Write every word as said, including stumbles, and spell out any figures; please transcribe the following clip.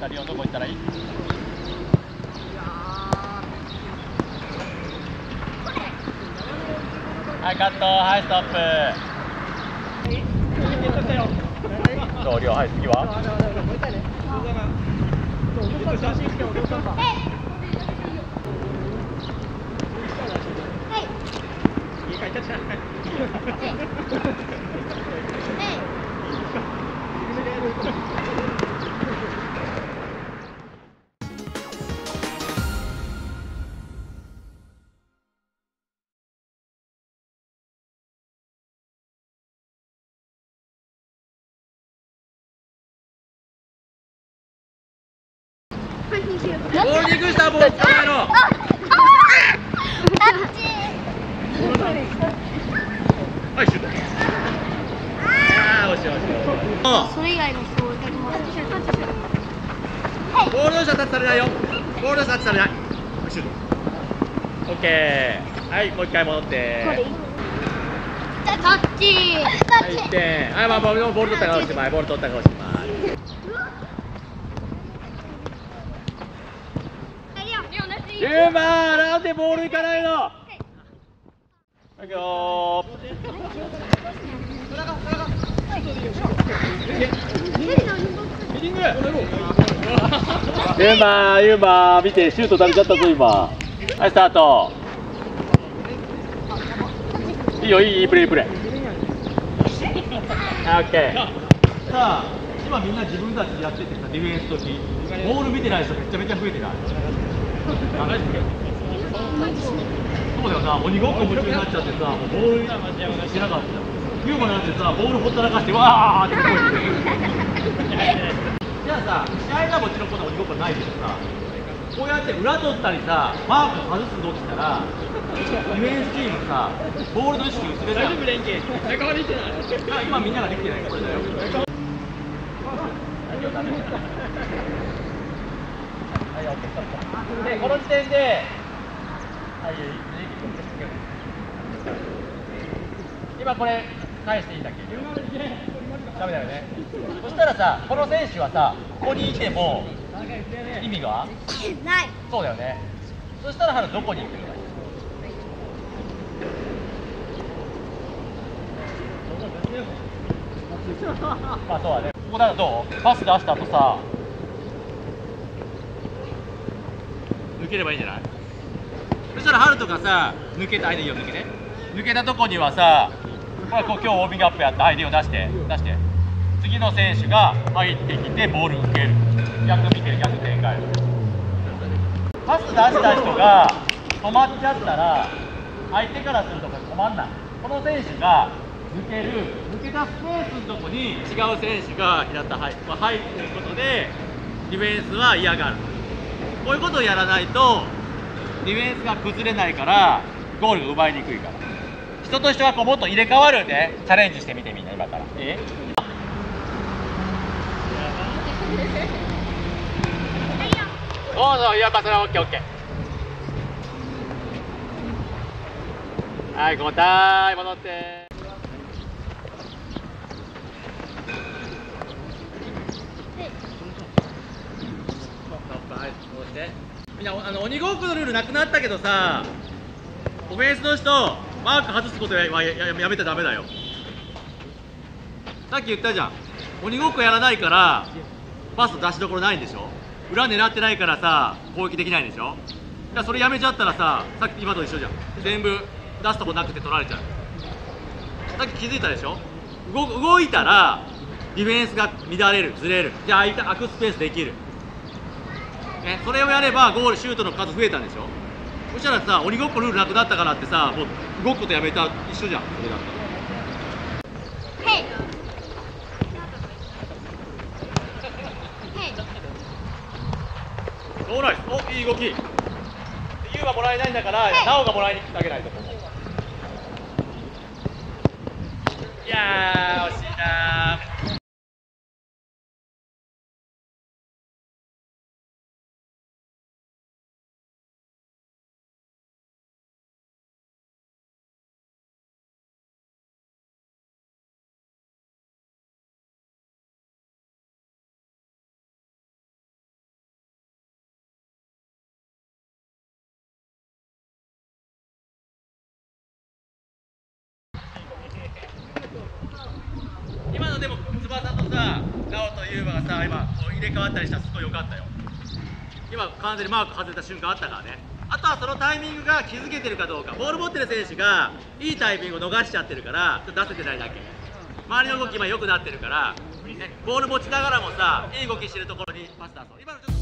さあリオンどこ行ったらいい？はいカット、はいストップ。どうリオン、はい次は？ボールに行くしたらボール捕まえろ。はいシュート。ああ惜しい惜しい。 それ以外の人をやります。 ボールの下タッチされないよ。ボールの下タッチされない。シュート。オッケー。はいもう一回戻って。 タッチ。 はいいってん。はいまあボール取ったからおしまい。ボール取ったからおしまい。ユーマーなんでボールいかないの？いくよー。ユーマーユーマー見てシュート食べちゃったぞ今。はいスタート。いいよいいいいプレーいいプレー。オッケー。さあ今みんな自分たちでやっててさディフェンス時ボール見てない人めちゃめちゃ増えてない？そうだよな、鬼ごっこ夢中になっちゃってさ、もうボールしなかった。ユーマなんてさ、ボールほったらかしてわーってこいて。じゃあさ、試合がもちろんこんな鬼ごっこないけどさ、こうやって裏取ったりさ、マーク外す動きしたら、ディフェンスチームさ、ボールの意識薄れる。大丈夫連携。仲間できてない。今みんなができてないこれだよ。でこの時点で、はい、今これ返していいんだっけ？ダメだよね。そしたらさ、この選手はさ、ここにいても意味がない。 そうだよね。そしたらどこに行くの？まあそうだね。ここだとどう？パス出した後さ。抜ければいいんじゃない？そしたらハルトがさ抜けた間いいよ抜けね抜けたとこにはさこれこう今日ウォーミングアップやったアイディを出して出して次の選手が入ってきてボール受ける逆見てる逆展開パス出した人が止まっちゃったら相手からするとこれ止まんないこの選手が抜ける抜けたスペースのとこに違う選手が平田入っていることでディフェンスは嫌がるこういうことをやらないとディフェンスが崩れないからゴールが奪いにくいから人としてはこうもっと入れ替わるんでチャレンジしてみてみんな今からえそうそういやパスがオッケーオッケーはい交代戻ってはい戻してみんなあの鬼ごっこのルールなくなったけどさオフェンスの人マーク外すことは や, や, やめたらダメだよさっき言ったじゃん鬼ごっこやらないからパス出しどころないんでしょ裏狙ってないからさ攻撃できないんでしょだからそれやめちゃったらささっき今と一緒じゃん全部出すとこなくて取られちゃうさっき気づいたでしょ 動, 動いたらディフェンスが乱れるずれるじゃあ空いた空くスペースできるね、それをやればゴールシュートの数増えたんでしょそしたらさ鬼ごっこルールなくなったからってさもう動くことやめた一緒じゃんそれだったら。へいオーナイスおいい動きユウはもらえないんだからナオがもらいに来てあげないと思ういやー惜しいなー翼とさ、直人と優馬がさ、今こう入れ替わったりしたらすごい良かったよ。今完全にマーク外れた瞬間あったからね。あとはそのタイミングが気づけてるかどうか。ボール持ってる選手がいいタイミングを逃しちゃってるからちょっと出せてないだけ。周りの動き今良くなってるから、ね、ボール持ちながらもさ、いい動きしてるところにパス出そう。今のちょっと